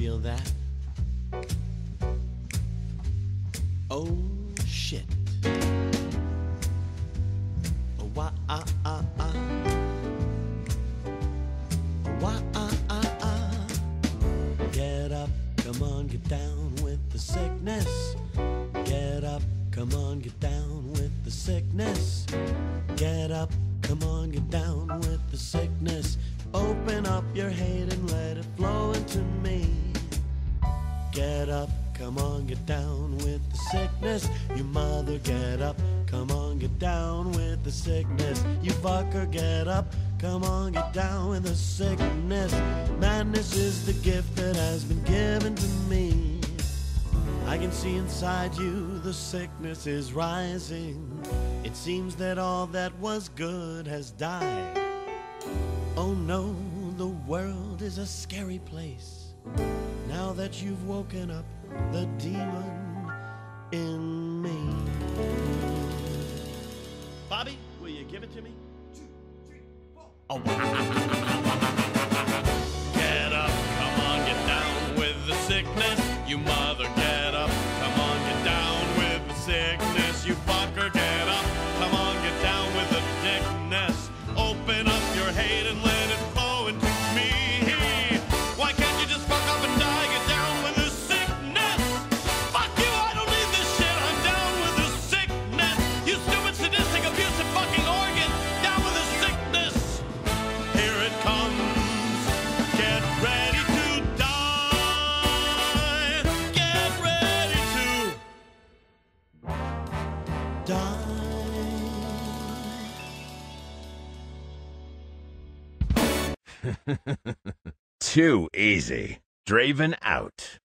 feel that? Oh, shit. Oh, wah, ah, ah, ah. Oh, wah, ah, ah, ah. Get up, come on, get down with the sickness. Get up, come on, get down with the sickness. Get up, come on, get down with the sickness. Open up your hate and let it flow into me. Get up, come on, get down with the sickness. You mother, get up, come on, get down with the sickness. You fucker, get up, come on, get down with the sickness. Madness is the gift that has been given to me. I can see inside you the sickness is rising. It seems that all that was good has died. Oh no, the world is a scary place. Now that you've woken up the demon in me. Bobby, will you give it to me? 2, 3, 4. Oh. Get up, come on, get down with the sickness. You mother, get up, come on, get down with the sickness. You fucker, get up, come on, get down with the sickness. Open up your hate and let it flow into me. Why can't you just fuck up and die? Get down with the sickness. Fuck you, I don't need this shit. I'm down with the sickness. You stupid, sadistic, abusive fucking organ. Down with the sickness. Here it comes. Get ready to die. Get ready to die. Too easy. Draven out.